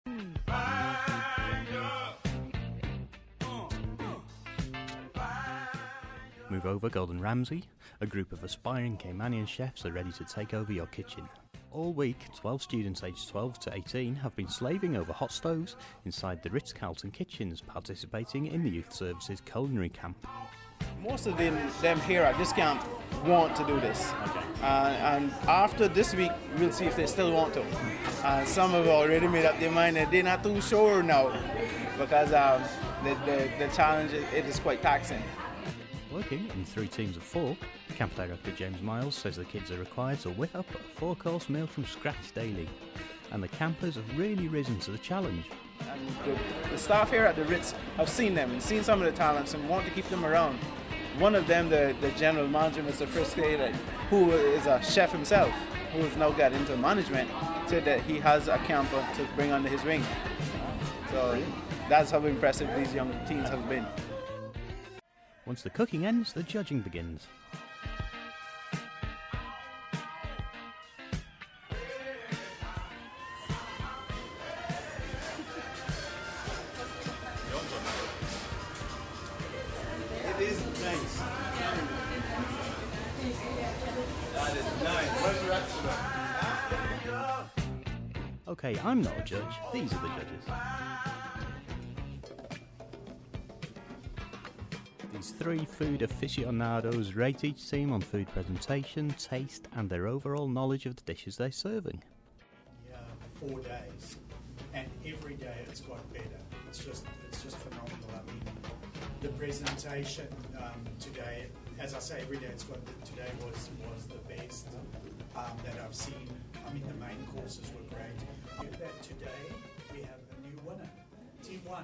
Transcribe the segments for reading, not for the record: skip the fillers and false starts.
Move over, Gordon Ramsay. A group of aspiring Caymanian chefs are ready to take over your kitchen. All week, 12 students aged 12 to 18 have been slaving over hot stoves inside the Ritz-Carlton kitchens, participating in the Youth Services Culinary Camp. Most of them here at this camp want to do this. Okay. And after this week, we'll see if they still want to. Some have already made up their mind that they're not too sure now because the challenge it is quite taxing. Working in 3 teams of 4, Camp Director James Miles says the kids are required to whip up a 4-course meal from scratch daily. And the campers have really risen to the challenge. And the staff here at the Ritz have seen them and seen some of the talents and want to keep them around. One of them, the general manager, Mr. Friske, who is a chef himself, who has now got into management, said that he has a camper to bring under his wing. So that's how impressive these young teens have been. Once the cooking ends, the judging begins. It is nice. That is nice. Where's the rest of it? Okay, I'm not a judge, these are the judges. These 3 food aficionados rate each team on food presentation, taste and their overall knowledge of the dishes they're serving. Yeah, 4 days, and every day it's got better. It's just phenomenal. I mean, the presentation today, as I say, every day it's got. Today was the best that I've seen. I mean, the main courses were great. That today we have a new winner, Team 1.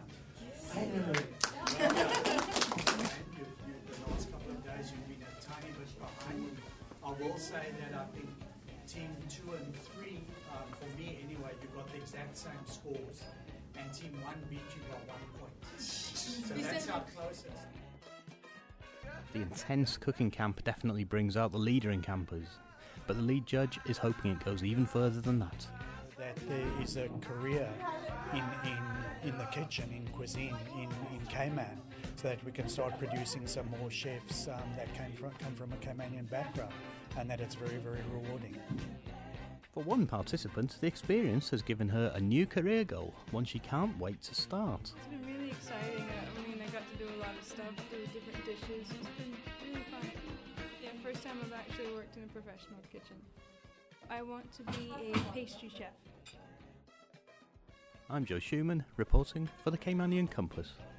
The last couple of days you've been a tiny bit behind. I will say that I think Team 2 and 3, for me anyway, you got the exact same scores, and Team 1 beat you by 1 point. So that's our closest. The intense cooking camp definitely brings out the leader in campers, but the lead judge is hoping it goes even further than that. That there is a career in the kitchen, in cuisine, in Cayman, so that we can start producing some more chefs that come from a Caymanian background, and that it's very, very rewarding. For one participant, the experience has given her a new career goal, one she can't wait to start. It's been really exciting. I mean, I got to do a lot of stuff, do different dishes. It's been really fun. Yeah, first time I've actually worked in a professional kitchen. I want to be a pastry chef. I'm Shooman, reporting for the Caymanian Compass.